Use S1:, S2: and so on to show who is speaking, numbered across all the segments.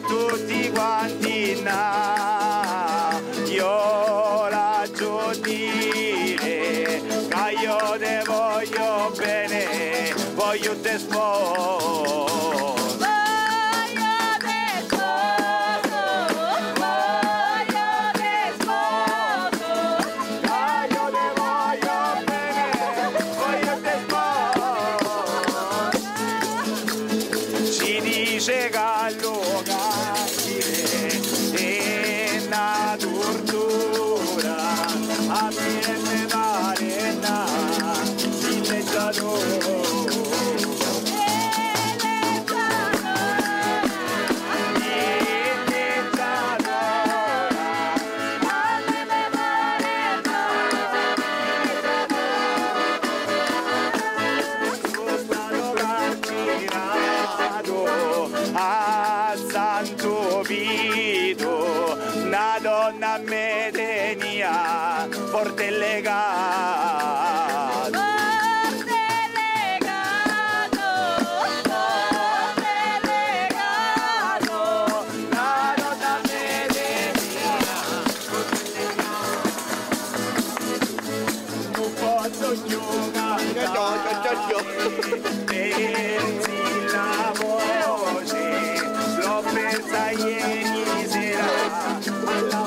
S1: tutti quanti io lascio dire che io te voglio bene, voglio te sposo. Dice gallo carcine è una tortura, a me mi pare una dileggiatura. A Santo Vito, una donna me tenia forte legato. Forte legato, una donna me tenia forte legato. Non posso giocare, persi la voce. L'ho persa ieri sera alla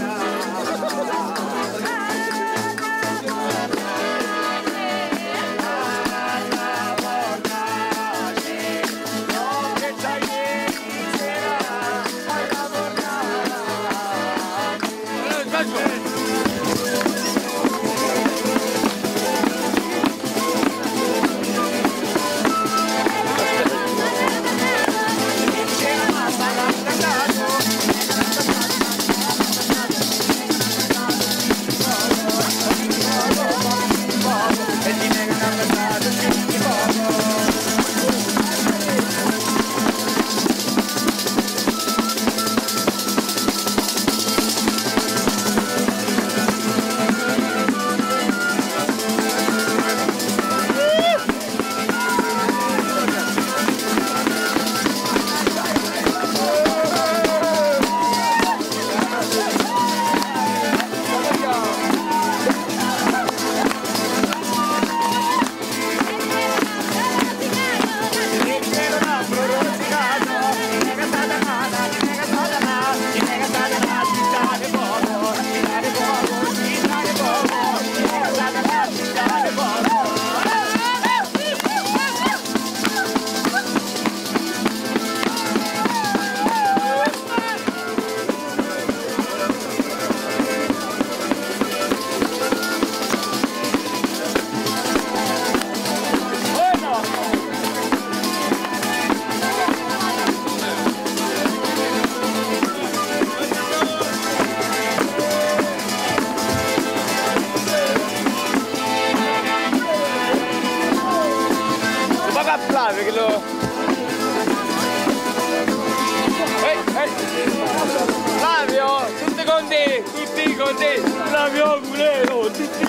S1: Perché lo... Flavio, tutti con te, Flavio Mulero, tutti